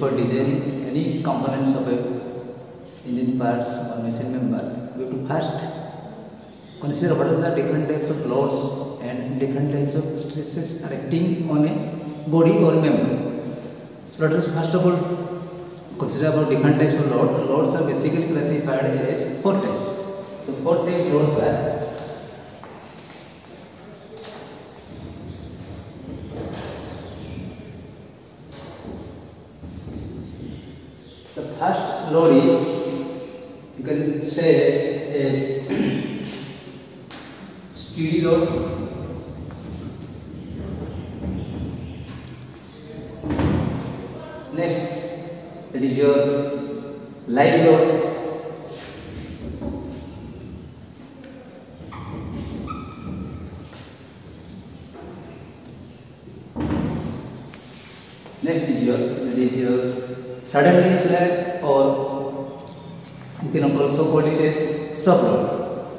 before designing any components of a engine parts or machine member, we have to first consider what are the different types of loads and different types of stresses acting on a body or member. So let us first of all consider about different types of loads. Loads are basically classified as 4 types. So 4 types loads were the first load is, you can say, a steady load. Next, that is your live load. Next is your suddenly flat, or you can also call it as shock load.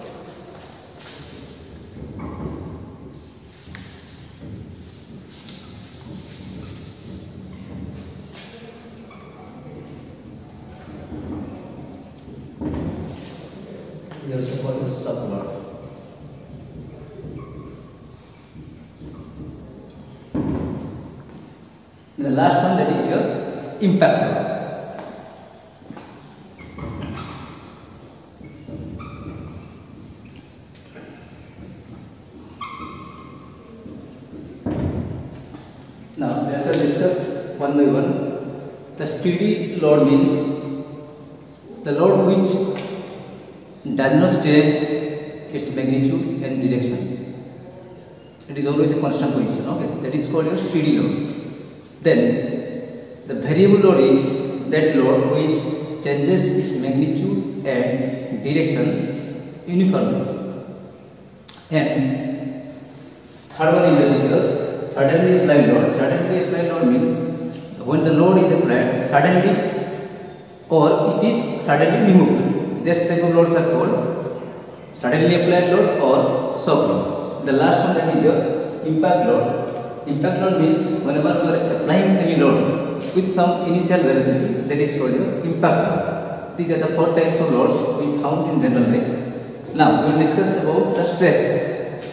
We also call it shock load. The last one, that is your impact load. Now let us discuss one by one. The steady load means the load which does not change its magnitude and direction. It is always a constant position. Okay, that is called your steady load. Then the variable load is that load which changes its magnitude and direction uniformly. And third one is the suddenly applied load. Suddenly applied load means when the load is applied suddenly or it is suddenly removed. This type of loads are called suddenly applied load or shock load. The last one, that is your impact load. Impact load means whenever you are applying any load with some initial velocity, that is called your impact load. These are the 4 types of loads we found in general way. Now we will discuss about the stress.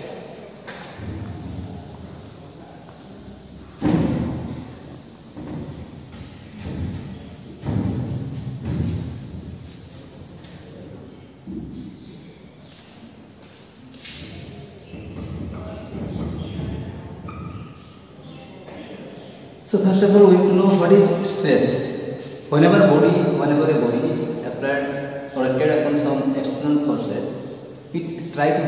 So first of all, we have to know what is stress. Whenever a body is applied or acted upon some external forces, it try to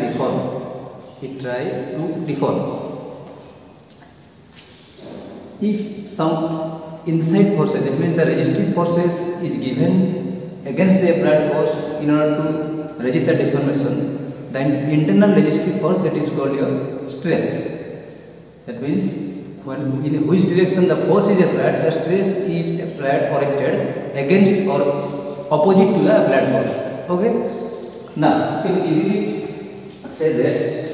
deform. If some inside forces, that means the resistive forces is given against the applied force in order to resist the deformation, then internal resistive force, that is called your stress. That means in which direction the force is applied, the stress is applied or acted against or opposite to the applied force. Okay. Now you can easily say that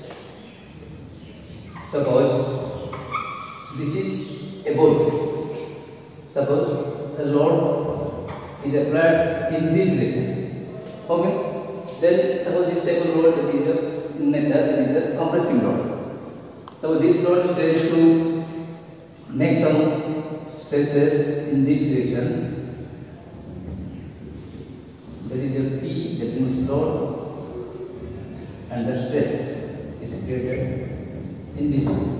suppose this is a body. Suppose a load is applied in this direction. Okay. Then suppose this type of load is the nature, that is the compressing load. So this load tends to make some stresses in this direction. There is a P, that means load, and the stress is created in this way.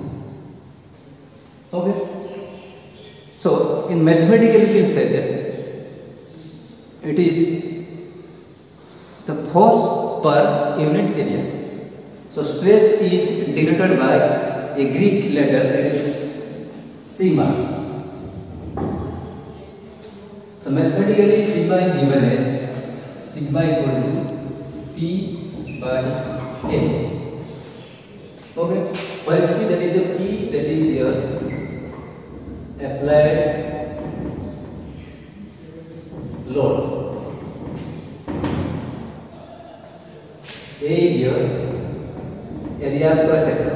Okay. So in mathematical we can say that it is the force per unit area. So stress is denoted by a Greek letter, that is sigma. So mathematically sigma is given as sigma equal to P by A. Okay. While P, that is a P, that is your applied load. A is your area per sector.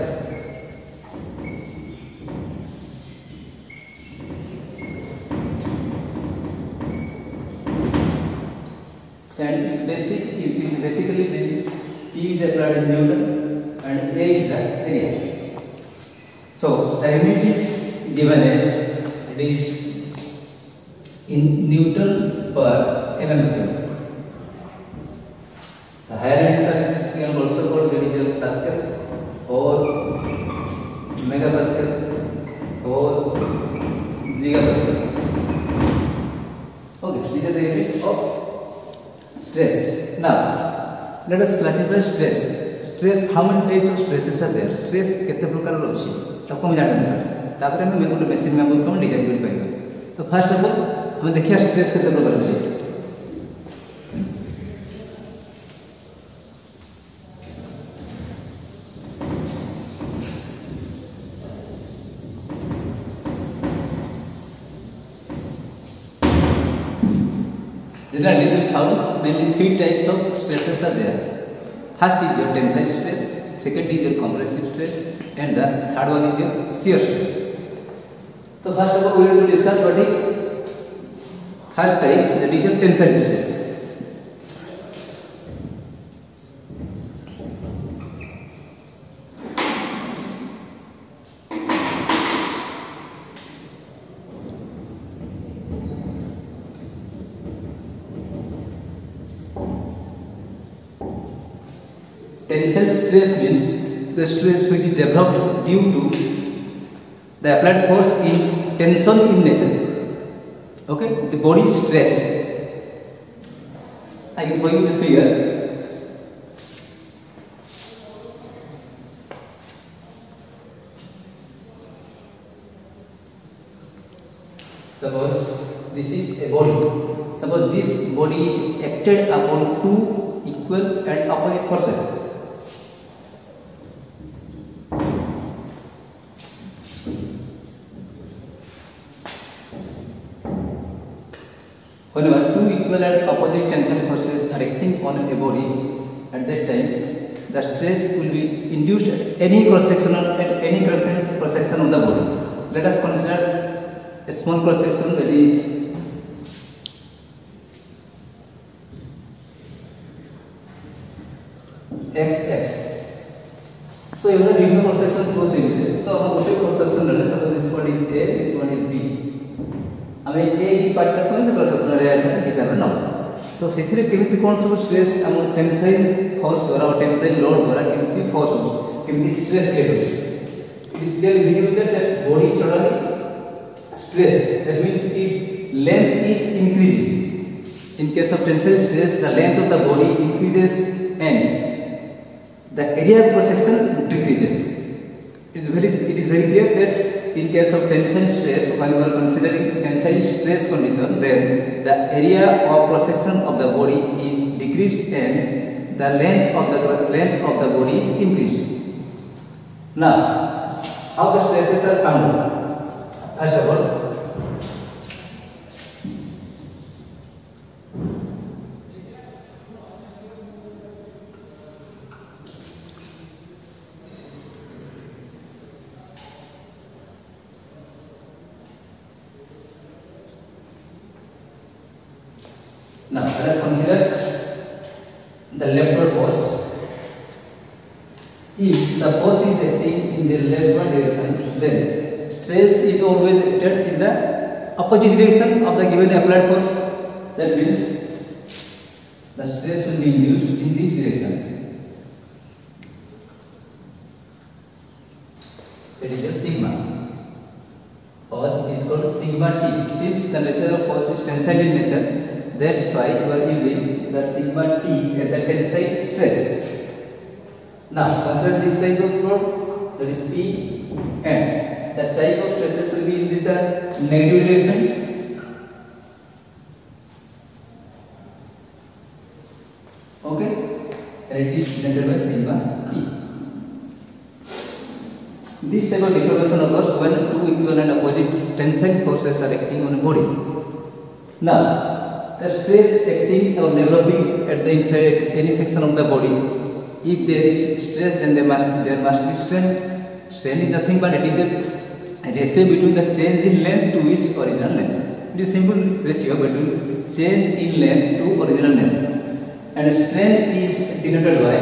and it's basically this P is applied in Newton and A is the area. So the unit is given as it is in Newton per mm square. The higher units are can also called the Pascal or megapascal or gigapascal. Okay, these are the units of stress. Now, let us classify stress. Stress, how many types of stresses are there? Stress कितने प्रकार रो अछि ताको हम जाने दरकार तापर हम गोटे मशीन में हम डिजाइन कर पाइबा. तो फर्स्ट ऑफ ऑल हम देखिया स्ट्रेस कितने प्रकार अछि. Generally, we found mainly three types of stresses are there. First is your tensile stress, second is your compressive stress, and the third one is your shear stress. So first of all, we will discuss what is first type, that is your tensile stress. Tensile stress means the stress which is developed due to the applied force in tension in nature. Okay, the body is stressed. I can show you this figure. Suppose this is a body. Suppose this body is acted upon two equal and opposite forces. Whenever two equal and opposite tensile forces are acting on a body, at that time the stress will be induced at any cross section of the body. Let us consider a small cross section, that is XX. So you have a cross section through it. So हम उसे cross section लेते हैं. Suppose this one is A, this one is B. हमें ए की part तक कौन सा process में रहेगा हिसाब से ना. तो सेथिरे केमिति कोन सब स्ट्रेस हम टेंसाइल फोर्स द्वारा और टेंसाइल लोड द्वारा केमिति फोर्स हो केमिति स्ट्रेस क्रिएट हो. It is clearly visible that body suddenly stress, that means its length is increasing. In case of tensile stress, the length of the body increases and the area of cross section decreases. It is very clear that in case of tensile stress, when we are considering tensile stress condition, then the area of cross section of the body is decreased and the length of the body is increased. Now, how the stresses are found? First of all, let us consider the leftward force. If the force is acting in the leftward direction, then stress is always acted in the opposite direction of the given applied force. That means the stress will be induced in this direction. That is a sigma, or it is called sigma T. Since the nature of force is tensile in nature, that's why we are using the sigma T as a tensile stress. Now consider this type of load, that is P, and the type of stresses will be in this negative direction. Okay, and it is denoted by sigma T. This type of deformation occurs when two equal and opposite tensile forces are acting on a body. Now, the stress acting or developing at the inside any section of the body, if there is stress, then there must be strain. Strain is nothing but it is a ratio between the change in length to its original length. It is simple ratio between change in length to original length. and strain is denoted by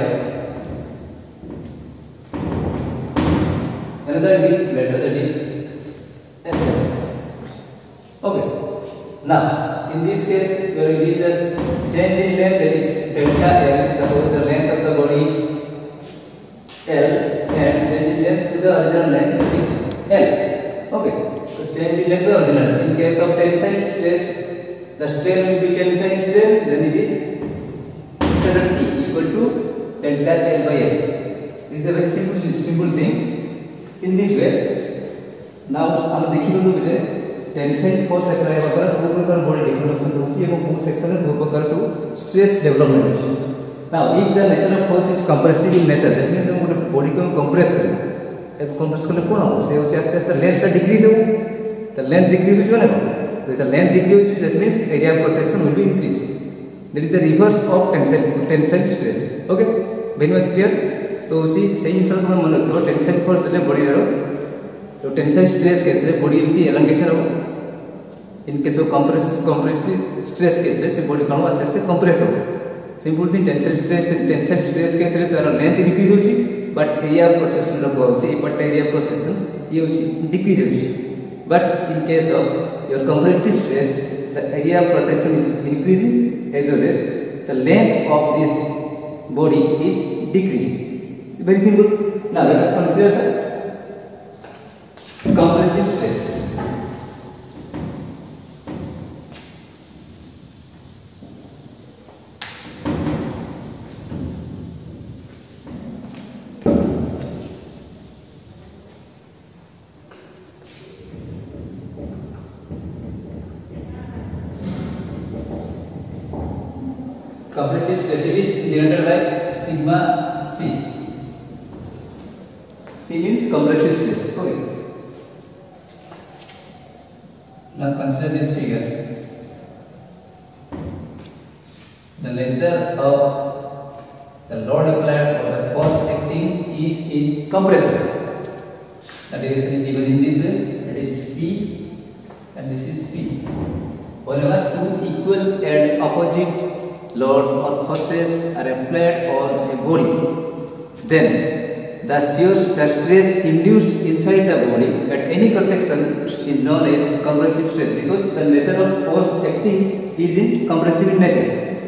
another letter, that is epsilon. Okay. Now, in this case, we will give this change in length, that is delta L. Suppose the length of the body is L and change in length to the original length is L. Okay. So change in length to original. In case of tensile stress, the strain will be tensile strain, then it is epsilon T equal to delta L by L. This is a very simple thing. In this way, now हम देखिए लोग बोले tensile force apply होकर दो प्रकार body development होती है और वो सेक्शन में दो प्रकार से स्ट्रेस डेवलपमेंट होती है. Now if the nature of force is compressive in nature, that means हम बॉडी को कंप्रेस करें. एक कंप्रेस करने कोन हो से होचे आस्ते आस्ते लेंथ डिक्रीज हो, द लेंथ डिक्रीज हो ना, तो the length decrease that means area of section will be increase. That is the reverse of tensile stress. Okay, very much clear. तो उसी सही हिसाब से मन रखो टेंसाइल फोर्स ले बॉडी रो, तो टेंसाइल स्ट्रेस केस रे बॉडी की एलोंगेशन हो. In case of compressive stress case रे से बॉडी कोन आस्ते आस्ते कंप्रेस हो. Simple thing tensile stress case रे तार लेंथ इंक्रीज होची बट एरिया ऑफ प्रोसेशन रो होची बट एरिया ऑफ प्रोसेशन ये होची डिक्रीज होची. But in case of your compressive stress the area of procession is increasing as well as the length of this body is decreasing. Very simple. Now let us consider the compressive stress. Compressive stress is denoted by sigma c. C means compressive stress. Okay. Now consider this figure. The nature of the load applied or the force acting is in compression. That is given in this way. That is P and this is P. Whenever two equal and opposite load or forces are applied on a body, then the shear stress induced inside the body at any cross section is known as compressive stress, because the nature of force acting is in compressive nature.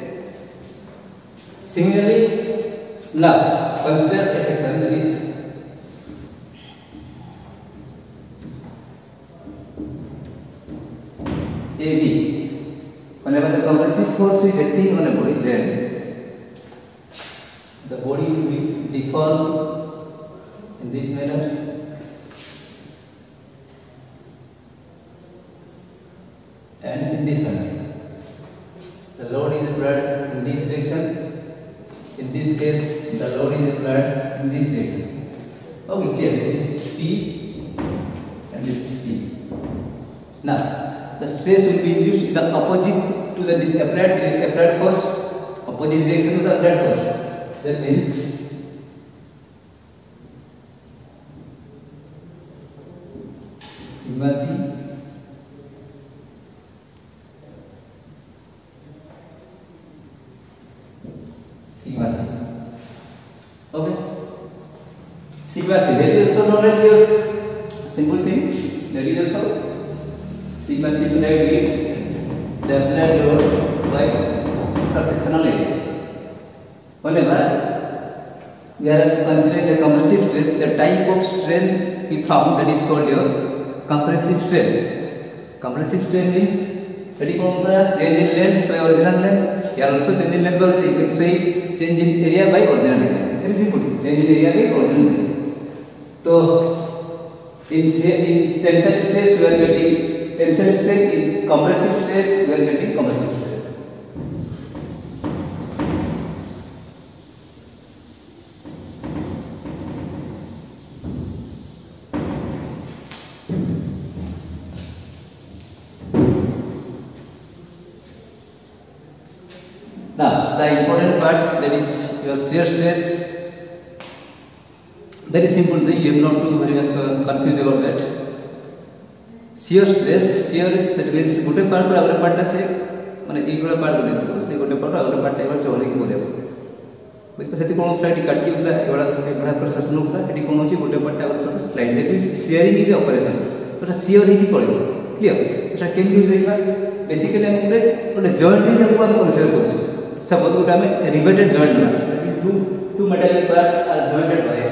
Similarly, now consider a section that is AB. Whenever the compressive force is acting on a body, then the body will be deformed in this manner, and in this manner. The load is applied in this direction. In this case, the load is applied in this direction. Okay, clear. This is P and this is P. Now, the stress will be induced in the opposite to the applied force, opposite direction to the applied force. That means sigma c sigma c. Okay, sigma c. That is also known as your simple thing. That is also sigma c will give the applied load by cross-sectional area. Whenever we are considering the compressive stress, the type of strain we found, that is called your compressive strain. Compressive strain means that is called change in length by original length. Here also change in length by, you can say it change in area by original area. Very simple. Change in area by original area. So in tensile stress we are getting tensile strain, in compressive stress we are getting compressive strain. Now the important part, that is your shear stress. Very simple thing, you have not to very much confused about that. Shear stress, shear is that means गोटे part पर अगले part से माने ई गोटे part देतो से गोटे part आ गोटे पार्ट एबा चोली के बोले बुझ सेति कोन फ्लाइट काटी उतला एबा प्रोसेस नुला एटी कोन होची गोटे पार्ट आ गोटे slide that means shearing is operation तो शेयर ही पड़े क्लियर एटा केम यूज होइबा बेसिकली हम गोटे जॉइंट री जब हम कंसीडर करछु सपोज गोटे हम रिवेटेड जॉइंट ना two metallic parts are jointed by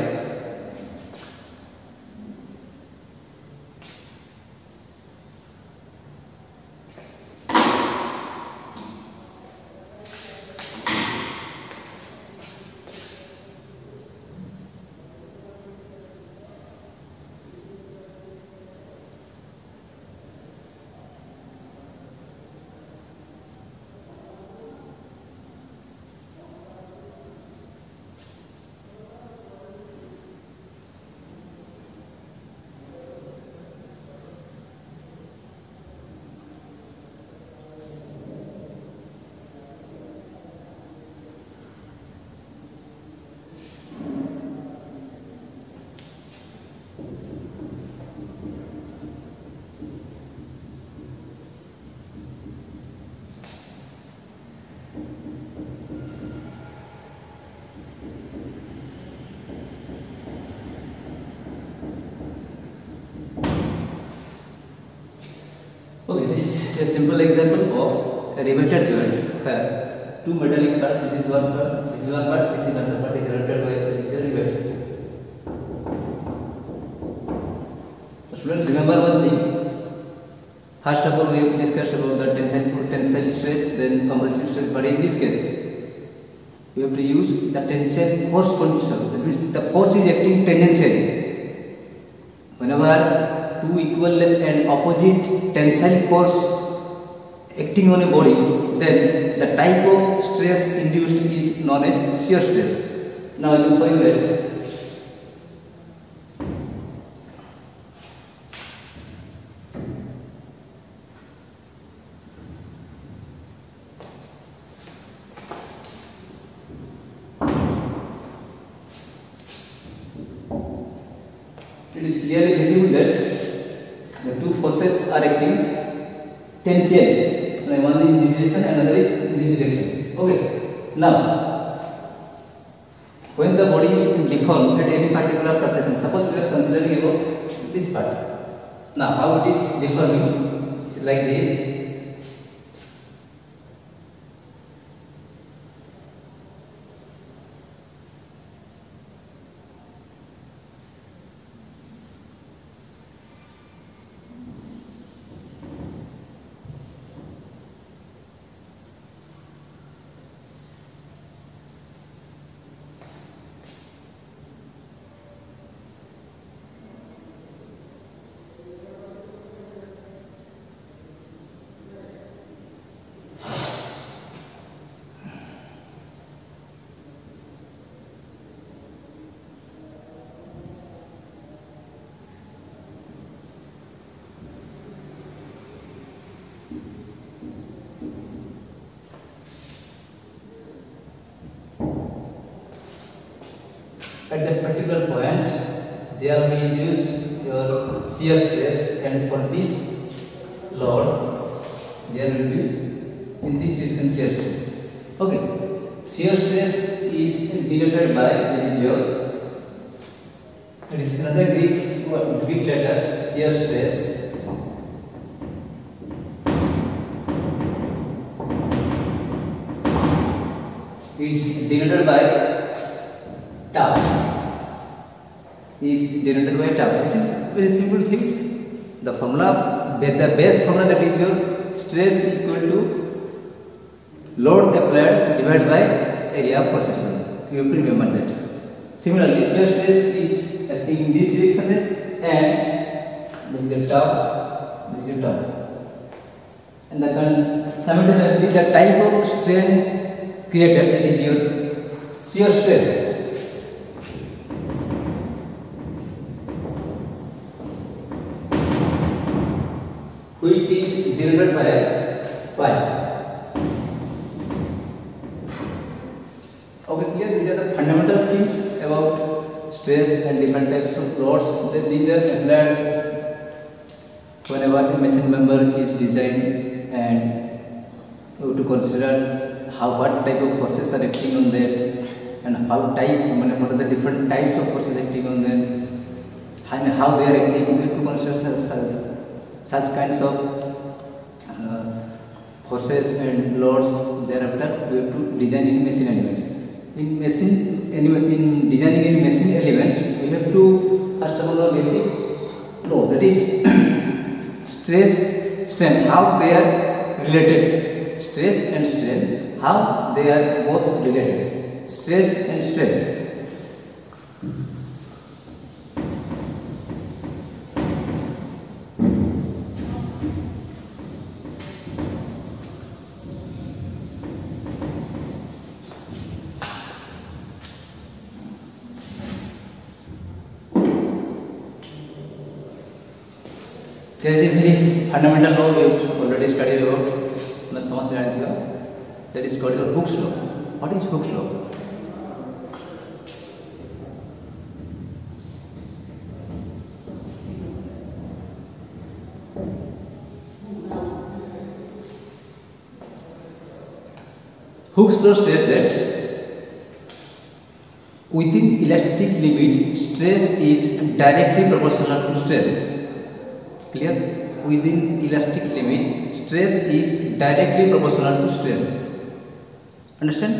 Okay, this is a simple example of a riveted joint where two metallic parts, this is one part, this is one part, this is another part, is riveted by a rivet. So students, remember one thing. First of all, we have discussed about the tensile stress, then compressive stress. But in this case, we have to use the tensile force condition. That means the force is acting tangentially. Whenever two equal and opposite tensile force acting on a body, then the type of stress induced is known as shear stress. Now I will show you that. It is clearly visible that the two forces are acting tangentially. One in this direction, another is in this direction. Okay. Now, when the body is deformed at any particular procession, suppose we are considering about this part. Now, how it is deforming? It's like this. At that particular point, there will use your shear stress, and for this load, there will be in this direction shear stress. Okay, shear stress is denoted by your. It is another Greek letter shear stress. Is denoted by tau. Is denoted by tau. This is very simple things. The formula, the base formula, that is your stress is equal to load applied divided by area of cross-section. You have to remember that. Similarly, shear stress is acting in this direction, and this is the tau, this is the tau. And simultaneously, the type of strain created, that is your shear stress. Which is denoted by pi. Okay, clear? These are the fundamental things about stress and different types of loads. These are applied whenever a machine member is designed and have to consider what type of forces are acting on that, and what are the different types of forces acting on them, and how they are acting. We have to consider such kinds of forces and loads. Thereafter, we have to design any machine element. In designing any machine elements, we have to first of all know basic law, that is stress, strain, how they are related. Stress and strain, how they are both related. Stress and strain. There is a very fundamental law we have already studied about. That is called Hooke's law. What is Hooke's law? Hooke's law says that within elastic limit, stress is directly proportional to strain. Clear? Within elastic limit, stress is directly proportional to strain. Understand?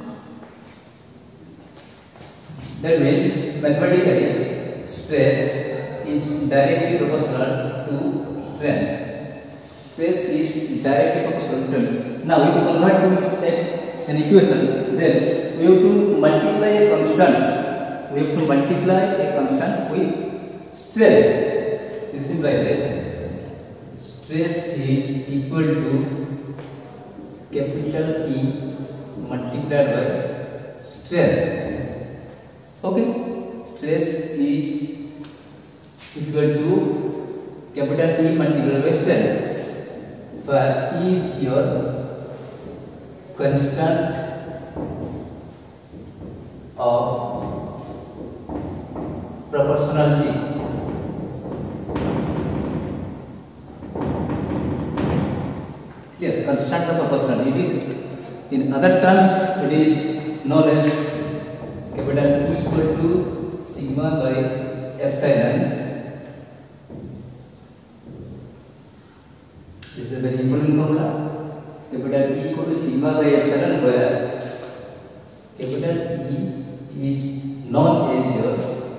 That means mathematically, stress is directly proportional to strain. Stress is directly proportional to strain. Now, we have to convert to an equation. Then we have to multiply a constant. We have to multiply a constant with strain. This implies that stress is equal to capital E multiplied by strain. Okay, stress is equal to capital E multiplied by strain. Where E is your constant of proportionality. Here, constant of proportionality. It is, in other terms, it is known as capital E equal to sigma by epsilon. This is a very important formula. Capital E equal to sigma by epsilon, where capital E is known as your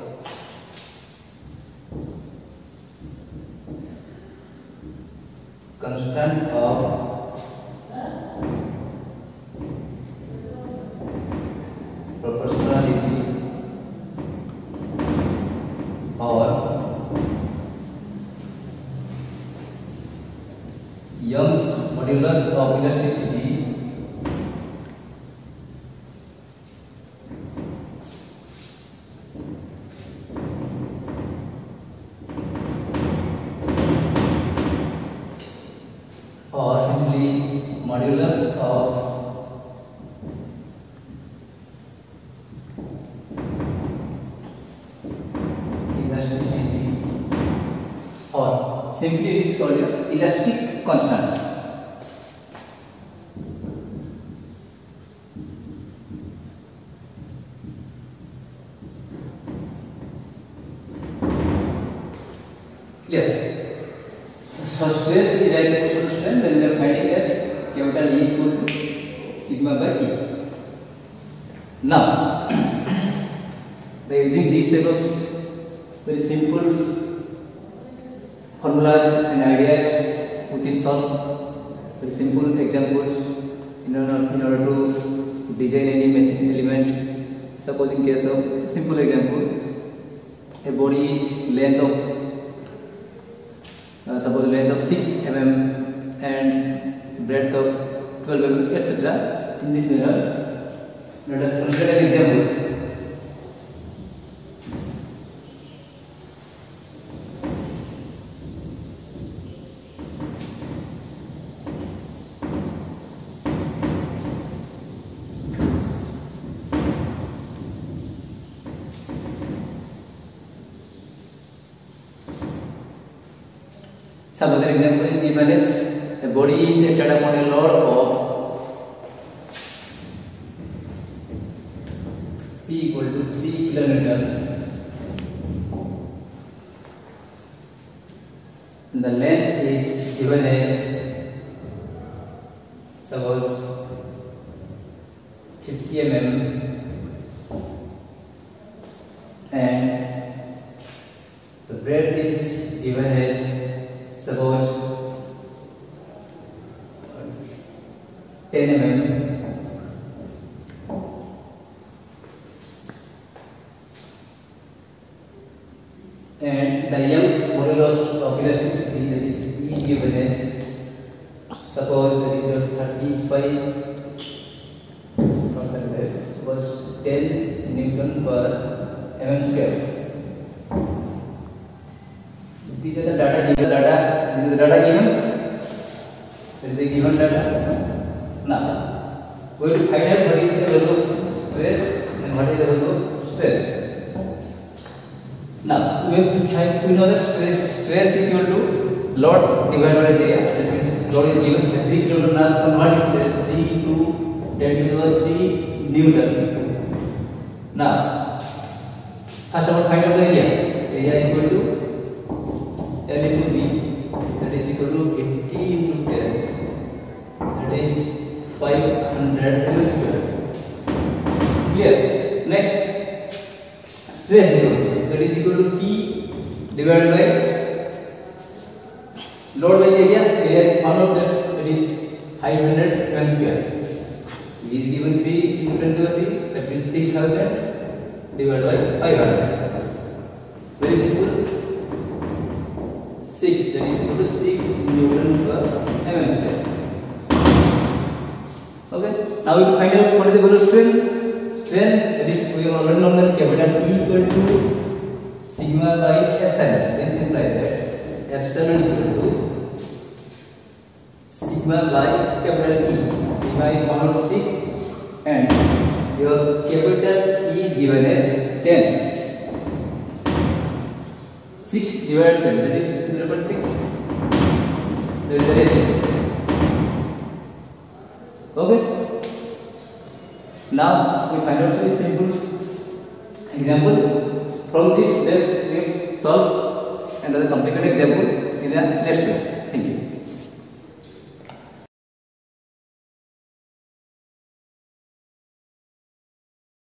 constant of proportionality or Young's modulus of elasticity or simply modulus of elasticity, or simply it is called elastic constant. Clear? So stress is equal to strain, then we are finding that capital E equal to sigma by E. Now, by using these type of very simple formulas and ideas, we can solve very simple examples in order to design any machine element. Suppose in case of simple example, a body's length of suppose length of 6 mm and breadth of 12 mm, etc. In this manner, let us consider an example. Some other example is given as a body is acted upon a load of 50 mm and the breadth is given as suppose 10 mm and the Young's modulus of elasticity, that is E given as suppose that is 35 was 10 Newton per mm square. These are the data given. This is the data given. That is the given data. Now we will find out what is the value of stress and what is the value of strain. Now we have to try to know the stress equal to load divided by area. That means load is given 3 kg. Now convert it to 3 to 10 to the 3 Newton. Now first of all find out the area. Area equal to L into B, that is equal to 80 into 10, that is 500 mm square. Clear? Next, stress that is equal to P divided by load by area. Area is found out, that is 500 mm square. P is given 3 into 10 to the 3, that is 3000 divided by 500. Very simple. 6, that is equal to 6 Newton per mm square. Okay. Now we find out what is the value of strain. Strain, that is we have already known that capital E equal to sigma by epsilon. This implies that epsilon equal to sigma by capital E. Sigma is found out 6 and your capital E is given as 10. 6 divided by 10, that is 0.6. That is the ratio. Okay. Now we find out some simple example. From this, let's solve another complicated example in the next class.